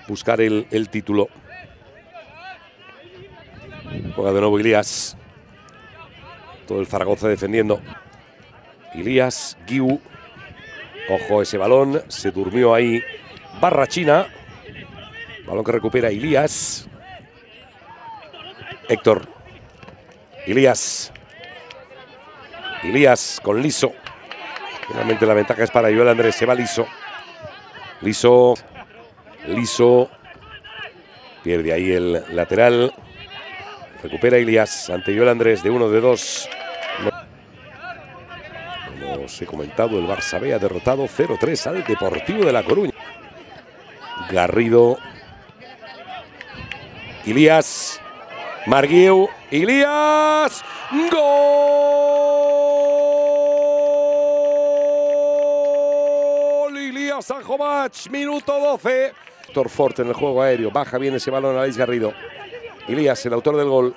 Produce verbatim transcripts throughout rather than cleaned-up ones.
buscar el, el título. Juega de nuevo Ilías. Todo el Zaragoza defendiendo. Ilías, Guiu. Ojo ese balón, se durmió ahí Barrachina. Balón que recupera Ilías. Héctor. Ilías. Ilías con Liso. Finalmente la ventaja es para Joel Andrés, se va Liso. Liso. Liso. Pierde ahí el lateral. Recupera Ilías ante Joel Andrés de uno de dos. Como os he comentado, el Barça B ha derrotado cero tres al Deportivo de La Coruña. Garrido. Ilías. Marguiu. Ilías. ¡Gol! Ilías Sanjomach, minuto doce. Héctor Fort en el juego aéreo. Baja bien ese balón a Alex Garrido. Ilías, el autor del gol.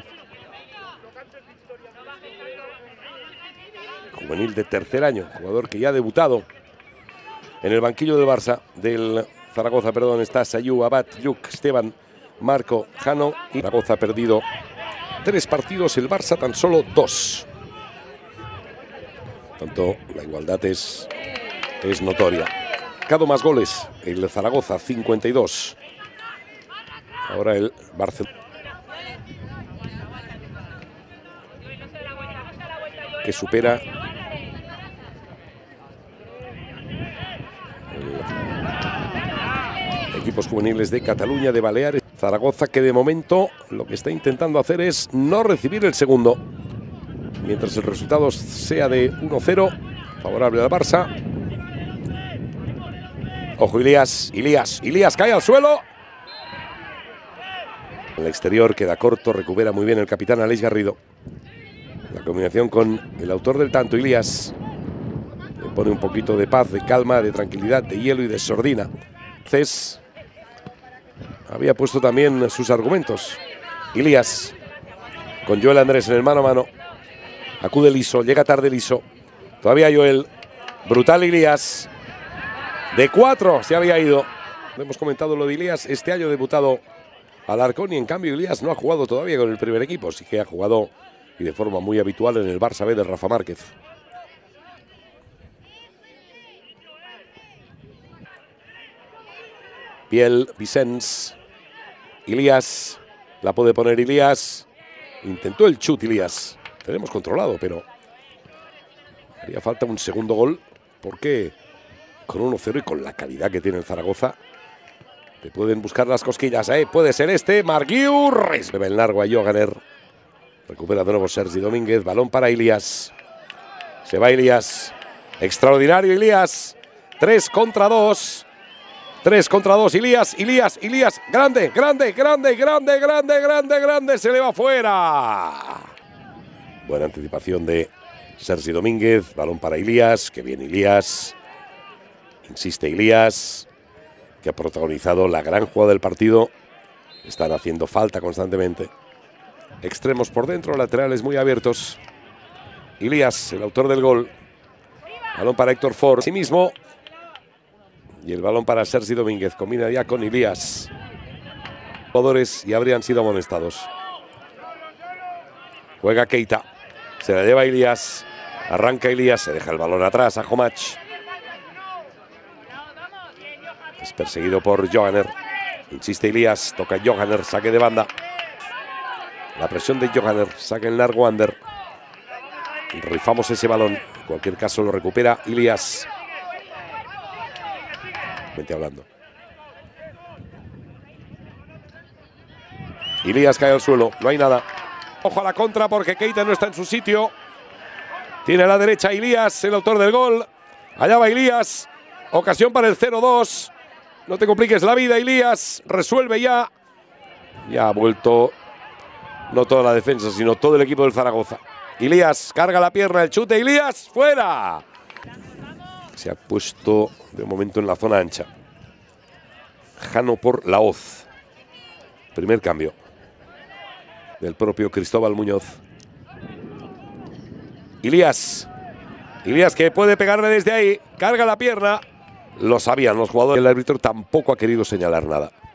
Juvenil de tercer año, jugador que ya ha debutado en el banquillo del Barça, del Zaragoza, perdón, está Sayú, Abad, Lluc, Esteban, Marco, Jano y Zaragoza ha perdido tres partidos, el Barça tan solo dos. Tanto la igualdad es, es notoria. Cada más goles, el Zaragoza cincuenta y dos. Ahora el Barcelona, que supera equipos juveniles de Cataluña, de Baleares. Zaragoza, que de momento lo que está intentando hacer es no recibir el segundo. Mientras el resultado sea de uno cero, favorable al Barça. Ojo Ilías, Ilías, Ilías cae al suelo. En el exterior queda corto, recupera muy bien el capitán Alex Garrido. La combinación con el autor del tanto, Ilías, le pone un poquito de paz, de calma, de tranquilidad, de hielo y de sordina. Cés había puesto también sus argumentos. Ilías con Joel Andrés en el mano a mano. Acude Liso, llega tarde Liso. Todavía Joel. Brutal Ilías. De cuatro se había ido. Hemos comentado lo de Ilías. Este año ha debutado Alarcón y en cambio Ilías no ha jugado todavía con el primer equipo. Sí que ha jugado y de forma muy habitual en el Barça B de Rafa Márquez. Piel, Vicens, Ilías, la puede poner Ilías. Intentó el chut Ilías. Tenemos controlado, pero haría falta un segundo gol porque con uno cero y con la calidad que tiene el Zaragoza te pueden buscar las cosquillas. ¿eh? Puede ser este, Marguiu, recibe el largo a Joganer. Recupera de nuevo Sergi Domínguez, balón para Ilías. Se va Ilías. Extraordinario Ilías. Tres contra dos. Tres contra dos. Ilías, Ilías, Ilías. Grande, grande, grande, grande, grande, grande, grande. Se le va fuera. Buena anticipación de Sergi Domínguez. Balón para Ilías. Que bien Ilías. Insiste Ilías, que ha protagonizado la gran jugada del partido. Están haciendo falta constantemente. Extremos por dentro, laterales muy abiertos. Ilías, el autor del gol. Balón para Héctor Fort. Sí mismo. Y el balón para Sergi Domínguez. Combina ya con Ilías. Jugadores y habrían sido amonestados. Juega Keita. Se la lleva Ilías. Arranca Ilías. Se deja el balón atrás a Homach. Es perseguido por Joganer. Insiste Ilías. Toca Joganer. Saque de banda. La presión de Joganer. Saque en largo Ander. Rifamos ese balón. En cualquier caso lo recupera Ilías. Mente hablando. Ilías cae al suelo. No hay nada. Ojo a la contra porque Keita no está en su sitio. Tiene a la derecha Ilías, el autor del gol. Allá va Ilías. Ocasión para el cero dos. No te compliques la vida, Ilías. Resuelve ya. Ya ha vuelto no toda la defensa, sino todo el equipo del Zaragoza. Ilías carga la pierna, el chute. Ilías, fuera. Se ha puesto de momento en la zona ancha. Jano por Laoz. Primer cambio del propio Cristóbal Muñoz. Ilías. Ilías que puede pegarle desde ahí. Carga la pierna. Lo sabían los jugadores. El árbitro tampoco ha querido señalar nada.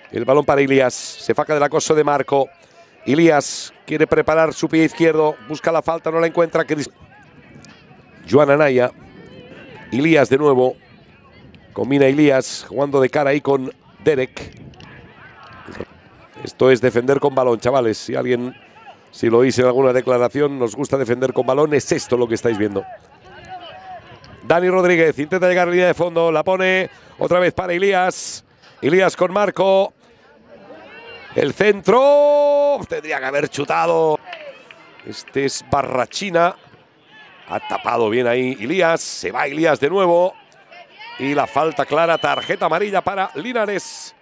El balón para Ilias. Se faca del acoso de Marco. Ilias quiere preparar su pie izquierdo. Busca la falta, no la encuentra. Joan Anaya. Ilias de nuevo. Combina Ilias jugando de cara ahí con Derek. Esto es defender con balón, chavales. Si alguien, si lo oís en alguna declaración, nos gusta defender con balón, es esto lo que estáis viendo. Dani Rodríguez intenta llegar a la línea de fondo. La pone otra vez para Ilias. Ilias con Marco. El centro. Tendría que haber chutado. Este es Barrachina. Ha tapado bien ahí Ilias. Se va Ilias de nuevo. Y la falta clara, tarjeta amarilla para Linares.